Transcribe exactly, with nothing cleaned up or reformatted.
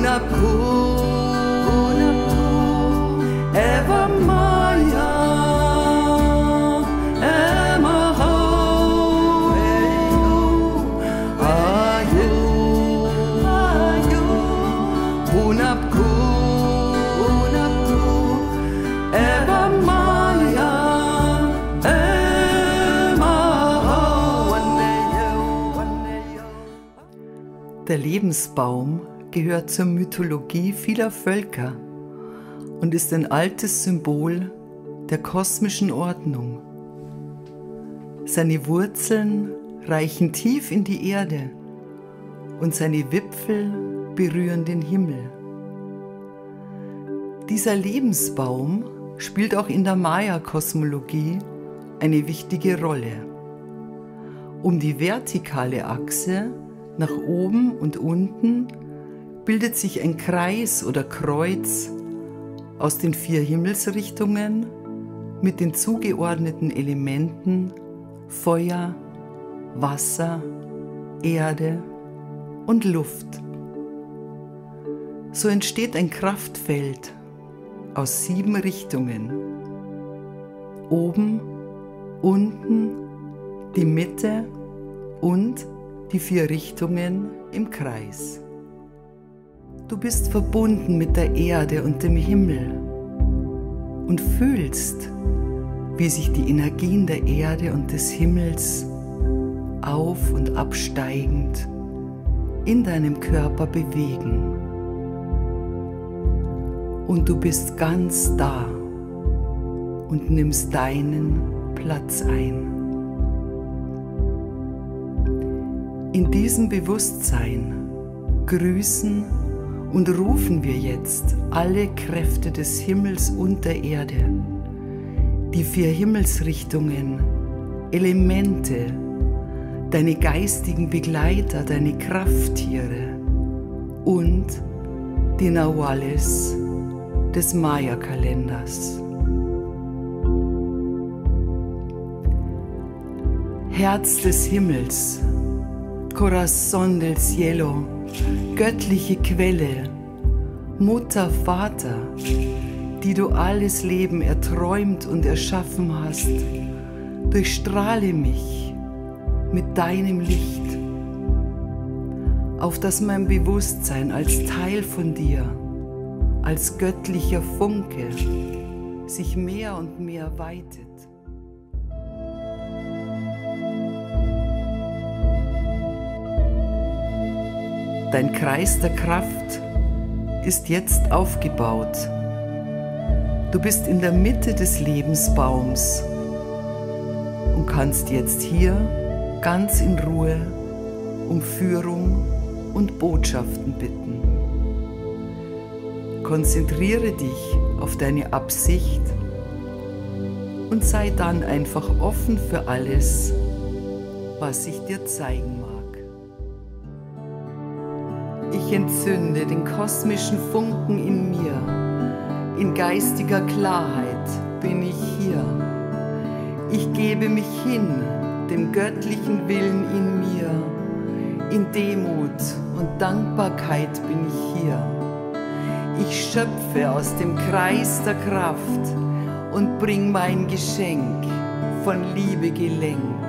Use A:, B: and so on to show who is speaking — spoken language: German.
A: Eva Maria, Emma Ho, Ayu, Unapku, Eva Maria, Emma Ho. Der Lebensbaum gehört zur Mythologie vieler Völker und ist ein altes Symbol der kosmischen Ordnung. Seine Wurzeln reichen tief in die Erde und seine Wipfel berühren den Himmel. Dieser Lebensbaum spielt auch in der Maya-Kosmologie eine wichtige Rolle. Um die vertikale Achse nach oben und unten bildet sich ein Kreis oder Kreuz aus den vier Himmelsrichtungen mit den zugeordneten Elementen Feuer, Wasser, Erde und Luft. So entsteht ein Kraftfeld aus sieben Richtungen. Oben, unten, die Mitte und die vier Richtungen im Kreis. Du bist verbunden mit der Erde und dem Himmel und fühlst, wie sich die Energien der Erde und des Himmels auf- und absteigend in deinem Körper bewegen. Und du bist ganz da und nimmst deinen Platz ein. In diesem Bewusstsein grüßen und rufen wir jetzt alle Kräfte des Himmels und der Erde, die vier Himmelsrichtungen, Elemente, deine geistigen Begleiter, deine Krafttiere und die Nahuales des Maya-Kalenders. Herz des Himmels, Corazón del Cielo, göttliche Quelle, Mutter, Vater, die du alles Leben erträumt und erschaffen hast, durchstrahle mich mit deinem Licht, auf dass mein Bewusstsein als Teil von dir, als göttlicher Funke, sich mehr und mehr weitet. Dein Kreis der Kraft ist jetzt aufgebaut. Du bist in der Mitte des Lebensbaums und kannst jetzt hier ganz in Ruhe um Führung und Botschaften bitten. Konzentriere dich auf deine Absicht und sei dann einfach offen für alles, was sich dir zeigen mag. Ich entzünde den kosmischen Funken in mir. In geistiger Klarheit bin ich hier. Ich gebe mich hin dem göttlichen Willen in mir. In Demut und Dankbarkeit bin ich hier. Ich schöpfe aus dem Kreis der Kraft und bring mein Geschenk von Liebe gelenkt.